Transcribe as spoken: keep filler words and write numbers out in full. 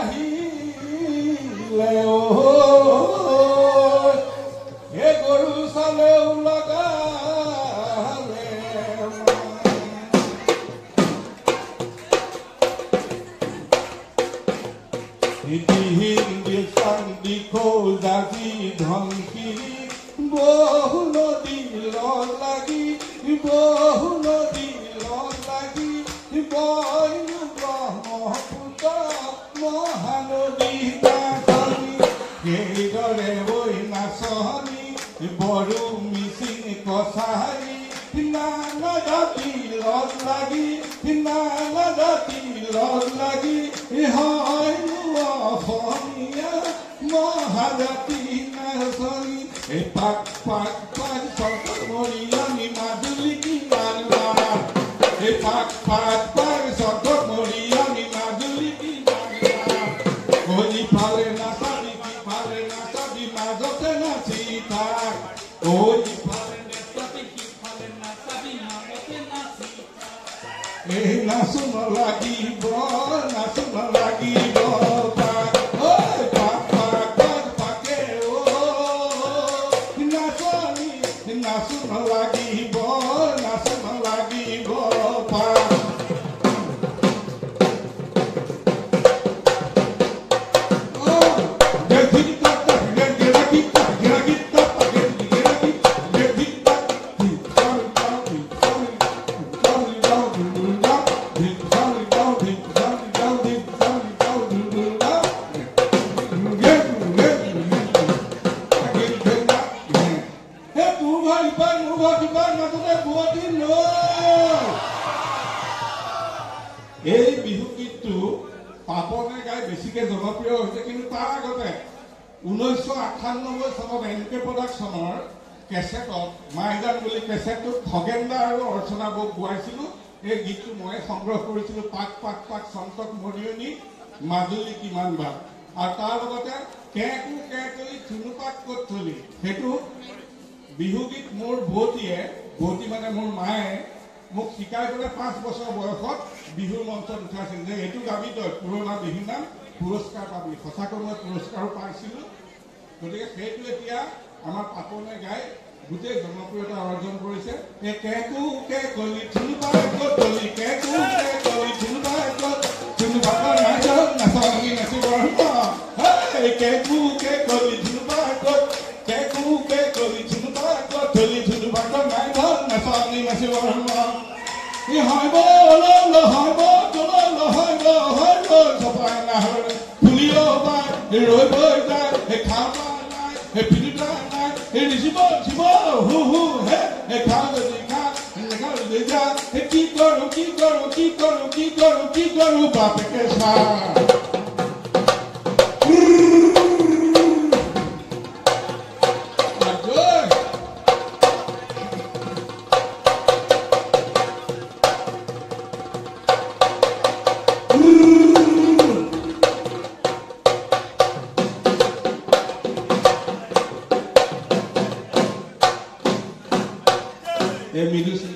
নাহিলে হে গৰু চালেও লগালে হিন্দি চান্দি খোজাজি ধনকি বহু নদী লগ লাগি বহু নদী লগ লাগি বইনু ব্ৰহ্মপুত্ৰ মহানদী কাষনি সেইদৰে ঐ নাচনি বড়ো মিচিং কছাৰী নানা জাতি লগ লাগি নানা জাতি লগ লাগি হয়নো অসমীয়া মহাজাতি নাচনি এই পাক পাক পাক চকমৰি আমি মাজুলী কিমান বাৰ এই পাক পাক পাক চকমৰি আমি মাজুলী কিমান বাৰ কলি ফালে নাচাবি ফালে নাচাবি মাজতে নাচি থাক কলি ফালে নাচাবি ফালে নাচাবি মাজতে নাচি এই নাচুন লাগিব নাচুন লাগিব নাচুন লাগিব নাচুন লাগিব এই বিহু গীতটো পাপনে গাই বেছিকে জনপ্ৰিয় হৈছে কিন্তু তাৰ আগতে ঊনৈছশ আঠানব্বৈ চনত এন কে প্ৰডাকশ্যনৰ কেছেটত মাইজান বুলি কেছেটটোত খগেন্দা আৰু অৰ্চনা বৌক গোৱাইছিলোঁ এই গীতটো মই সংগ্ৰহ কৰিছিলোঁ পাক পাক পাক চন্তক মৰিয়নি মাজুলী কিমান বাৰ আৰু তাৰ লগতে কেকু কেকলি চুনুপাক ক'ত থলি সেইটো বিহু গীত মোৰ বৌতীয়ে বৌতী মানে মোৰ মায়ে মোক শিকাই পেলাই পাঁচ বছৰ বয়সত বিহুৰ মঞ্চত উঠাইছিল যে এইটো গাবি তই পুৰণা বিহু নাম পুৰস্কাৰ পাবি সঁচাকৈ মই পুৰস্কাৰো পাইছিলোঁ গতিকে সেইটো এতিয়া আমাৰ পাপনে গাই গোটেই জনপ্ৰিয়তা অৰ্জন কৰিছে এই কেকু কেকলি চুনুপাক ক'ত থলি কেকু কেকলি চুনুপাক ক'ত চুনুপাকৰ নাচত নাচনি নাচিবৰ এই কেকু কেকলি চুনুপাক ক'ত কেকু কেকলি চুনুপাক ক'ত থলি চুনুপাকৰ নাচত নাচনি নাচিবৰ I haibo lo lo haibo lo lo haibo haibo sapai na har pulio ba e roi boy da e khama na e pinita na e sibo sibo hu hu he e khama de kha ne kha de ja e ki koru ki koru ki koru ki koru ki koru bap ke sa Milu